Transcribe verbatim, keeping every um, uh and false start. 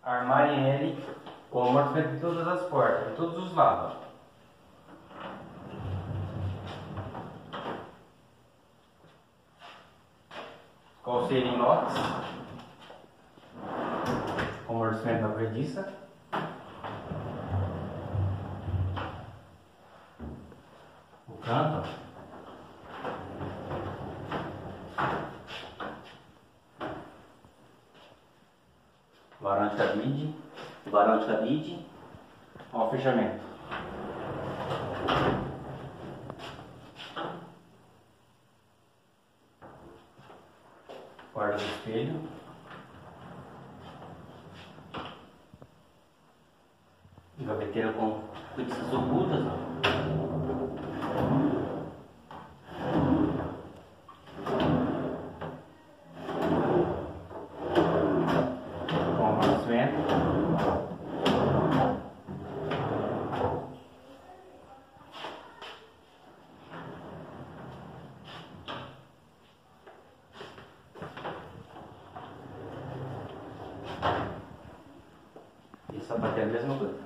armar ele com o amortecimento de todas as portas, de todos os lados. Calceira inox, com o amortecimento da corrediça. O canto. Varão de cabide. Varão de cabide. Ó, o fechamento. Guarda do espelho. Gaveteira com cortiças ocultas. Com amortecimento. E sapateiro é a mesma coisa.